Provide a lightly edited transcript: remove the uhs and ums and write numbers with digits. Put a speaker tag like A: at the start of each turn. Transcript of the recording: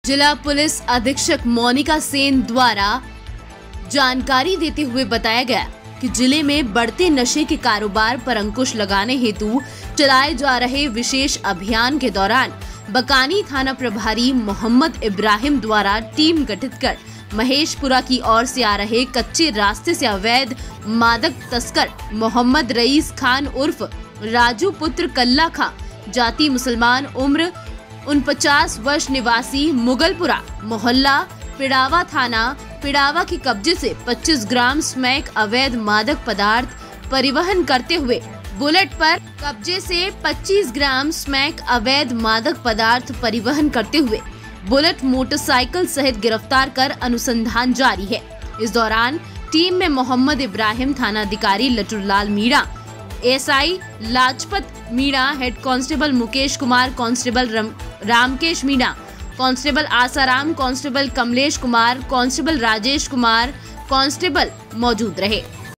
A: जिला पुलिस अधीक्षक मोनिका सेन द्वारा जानकारी देते हुए बताया गया कि जिले में बढ़ते नशे के कारोबार पर अंकुश लगाने हेतु चलाए जा रहे विशेष अभियान के दौरान बकानी थाना प्रभारी मोहम्मद इब्राहिम द्वारा टीम गठित कर महेशपुरा की ओर से आ रहे कच्चे रास्ते से अवैध मादक तस्कर मोहम्मद रईस खान उर्फ राजू पुत्र कल्ला खां, जाति मुसलमान, उम्र 49 वर्ष, निवासी मुगलपुरा मोहल्ला, पिड़ावा थाना पिड़ावा के कब्जे से 25 ग्राम स्मैक अवैध मादक पदार्थ परिवहन करते हुए बुलेट पर कब्जे से 25 ग्राम स्मैक अवैध मादक पदार्थ परिवहन करते हुए बुलेट मोटरसाइकिल सहित गिरफ्तार कर अनुसंधान जारी है। इस दौरान टीम में मोहम्मद इब्राहिम, थानाधिकारी Laturlal Meena, SI Lajpat Meena, head constable Mukesh Kumar, constable Ramkesh Meena, constable Asaram, constable Kamlesh Kumar, constable Rajesh Kumar, constable मौजूद रहे।